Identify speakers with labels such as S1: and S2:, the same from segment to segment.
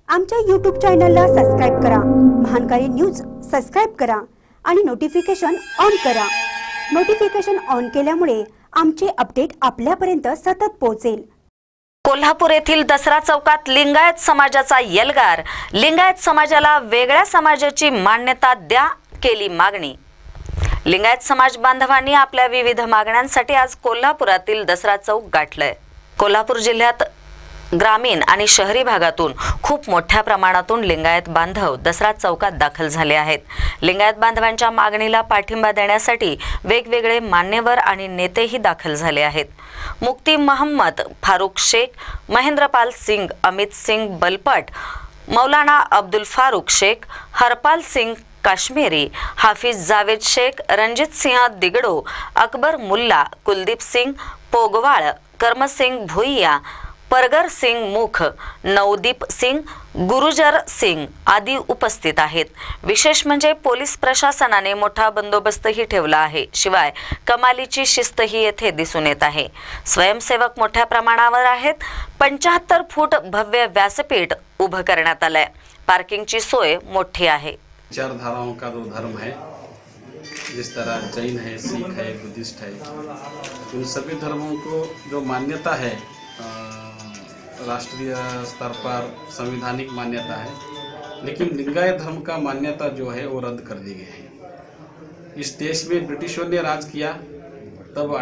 S1: आमच्या यूट्यूब चॅनलला सबस्क्राइब करा, महानकारी न्यूज सबस्क्राइब करा आणि नोटिफिकेशन ऑन करा। नोटिफिकेशन ऑन केल्यामुळे आमचे अपडेट आपल्यापर्यंत सतत पोहोचेल।
S2: कोल्हापूर येथील दसरा चौकात लिंगायत समाजाचा एल्गार। लिंगायत समाजाला वेगळ्या समाजाची मान्यता द्या केली मागणी। लिंगायत समाज बांधवांनी आपल्या विविध मागण्यांसाठी आज कोल्हापुरातील दसरा चौक गाठलाय। कोल्हापूर जिल्ह्यात ग्रामीण आणि शहरी भागातून खूप मोठ्या प्रमाणातून लिंगायत बांधव दसरा चौकात दाखल झाले आहेत। लिंगायत बांधवांच्या मागणीला पाठिंबा देण्यासाठी वेगवेगळे मान्यवर आणि नेतेही दाखल झाले आहेत। मुफ्ती मोहम्मद फारूक शेख, महेंद्रपाल सिंग, अमित सिंग बलपट, मौलाना अब्दुल फारूक शेख, हरपाल सिंग काश्मीरी, हाफिज जावेद शेख, रणजित सिंह दिगडो, अकबर मुल्ला, कुलदीप सिंग पोगवाळ, कर्मसिंग भुईया, परगर सिंग मुख, नवदीप सिंग, गुरुजर सिंग आदी उपस्थित आहेत। विशेष म्हणजे पोलीस प्रशासनाने मोठा बंदोबस्तही ठेवला आहे। शिवाय कमालीची शिस्तही येथे दिसून येत आहे। स्वयंसेवक मोठ्या प्रमाणावर आहेत। 75 फूट भव्य व्यासपीठ उभं करण्यात आलंय। पार्किंगची सोय मोठी आहे।
S3: चार धाराओं का जो धर्म है, जिस तरह जैन है, सिख है, बुद्धिस्ट है, उन सभी धर्मों को जो मान्यता है राष्ट्रीय स्तर पर संवैधानिक मान्यता है, लेकिन लिंगायत धर्म का मान्यता जो है वो रद्द कर दी गई है। इस देश में ब्रिटिशों ने राज किया, तब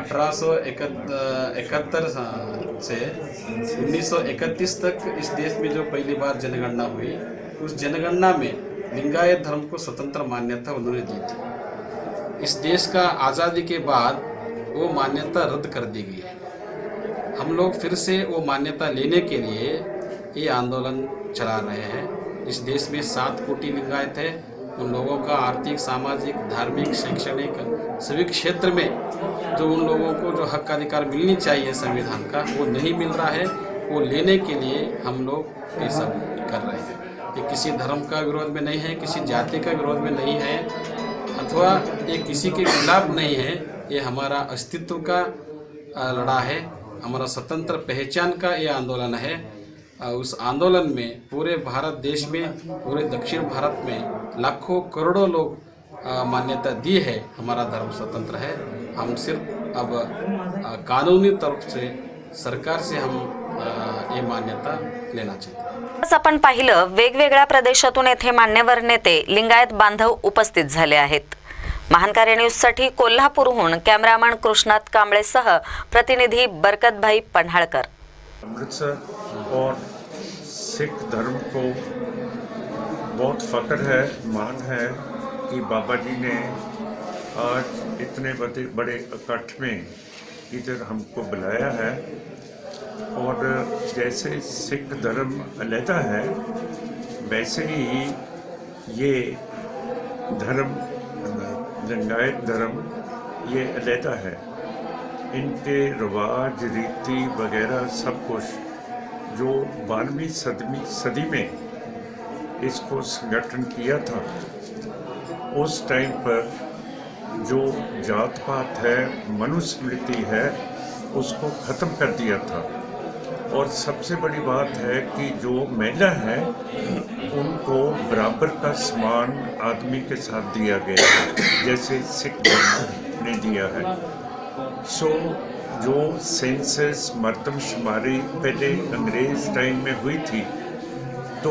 S3: 1871 से 1931 तक इस देश में जो पहली बार जनगणना हुई, उस जनगणना में लिंगायत धर्म को स्वतंत्र मान्यता उन्होंने दी थी। इस देश का आज़ादी के बाद वो मान्यता रद्द कर दी गई है। हम लोग फिर से वो मान्यता लेने के लिए ये आंदोलन चला रहे हैं। इस देश में 7 कोटि लिंगायत है। उन लोगों का आर्थिक, सामाजिक, धार्मिक, शैक्षणिक सभी क्षेत्र में जो उन लोगों को जो हक अधिकार मिलनी चाहिए संविधान का, वो नहीं मिल रहा है। वो लेने के लिए हम लोग ये सब कर रहे हैं। ये किसी धर्म का विरोध में नहीं है, किसी जाति का विरोध में नहीं है, अथवा ये किसी के खिलाफ नहीं है। ये हमारा अस्तित्व का लड़ा है, हमारा स्वतंत्र पहचान का ये आंदोलन है। उस आंदोलन में पूरे भारत देश में, पूरे दक्षिण भारत में लाखों करोड़ों लोग मान्यता दी है। हमारा धर्म स्वतंत्र है। हम सिर्फ अब कानूनी तरफ से सरकार से हम ये मान्यता लेना चाहते हैं।
S2: आपण पाहिलं, वेगवेगळ्या प्रदेशातून येथे मान्यवर नेते, लिंगायत बांधव उपस्थित झाले आहेत। महानकारी न्यूज साठी कोल्हापूरहून कॅमेरामन कृष्णात कांबळेसह प्रतिनिधी बरकतभाई पन्हाळकर।
S4: अमृतसर और सिख धर्म को बहुत फख्र है, मान है कि बाबा जी ने आज इतने बड़े इकट्ठ में इधर हमको बुलाया है। और जैसे सिख धर्म अलहदा है, वैसे ही ये धर्म लिंगायत धर्म ये अलहदा है। इनके रिवाज, रीति वगैरह सब कुछ जो 12वीं सदी में इसको संगठन किया था, उस टाइम पर जो जात पात है, मनुस्मृति है, उसको ख़त्म कर दिया था। और सबसे बड़ी बात है कि जो महिला है उनको बराबर का सम्मान आदमी के साथ दिया गया है, जैसे सिख धर्म ने दिया है। सो जो सेंसस मर्दमशुमारी पहले अंग्रेज टाइम में हुई थी, तो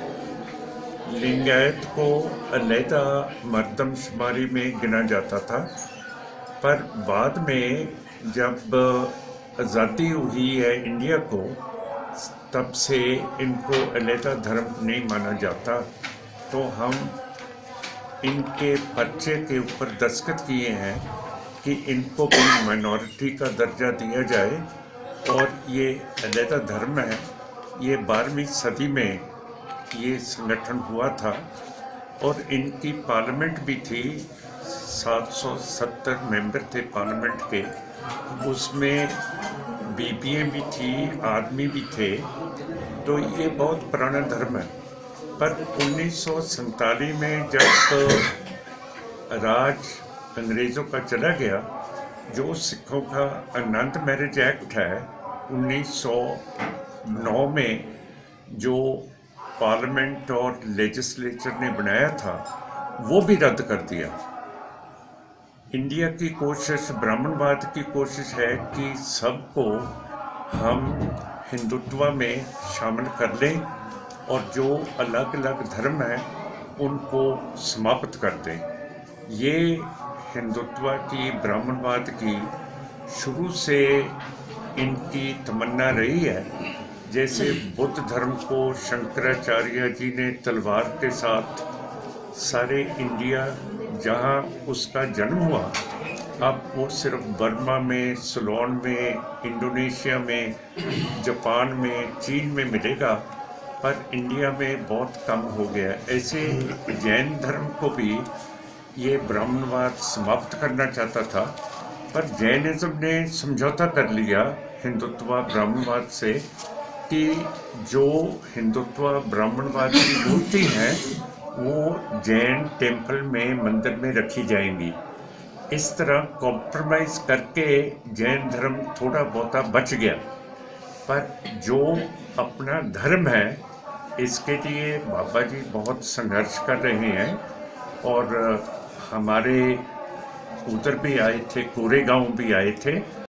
S4: लिंगायत को अलहदा मर्दमशुमारी में गिना जाता था। पर बाद में जब आज़ादी हुई है इंडिया को, तब से इनको अलहदा धर्म नहीं माना जाता। तो हम इनके पर्चे के ऊपर दस्तखत किए हैं कि इनको भी माइनॉरिटी का दर्जा दिया जाए। और ये अलहदा धर्म है। ये 12वीं सदी में ये संगठन हुआ था और इनकी पार्लियामेंट भी थी। 770 मेंबर थे पार्लियामेंट के, उसमें बीबियाँ भी थी, आदमी भी थे। तो ये बहुत पुराना धर्म है। पर 1947 में जब राज अंग्रेज़ों का चला गया, जो सिखों का आनंद मैरिज एक्ट है 1909 में, जो पार्लियामेंट और लेजिस्लेचर ने बनाया था वो भी रद्द कर दिया। इंडिया की कोशिश, ब्राह्मणवाद की कोशिश है कि सबको हम हिंदुत्व में शामिल कर लें और जो अलग अलग धर्म हैं उनको समाप्त कर दें। ये हिंदुत्व की, ब्राह्मणवाद की शुरू से इनकी तमन्ना रही है। जैसे बुद्ध धर्म को शंकराचार्य जी ने तलवार के साथ सारे इंडिया जहाँ उसका जन्म हुआ, अब वो सिर्फ बर्मा में, सिलोन में, इंडोनेशिया में, जापान में, चीन में मिलेगा, पर इंडिया में बहुत कम हो गया। ऐसे जैन धर्म को भी ये ब्राह्मणवाद समाप्त करना चाहता था, पर जैनिज्म ने समझौता कर लिया हिंदुत्व ब्राह्मणवाद से कि जो हिंदुत्व ब्राह्मणवाद की मूर्ति है वो जैन टेम्पल में, मंदिर में रखी जाएंगी। इस तरह कॉम्प्रोमाइज़ करके जैन धर्म थोड़ा बहुता बच गया, पर जो अपना धर्म है इसके लिए बाबा जी बहुत संघर्ष कर रहे हैं। और हमारे उधर भी आए थे, कोरेगांव भी आए थे।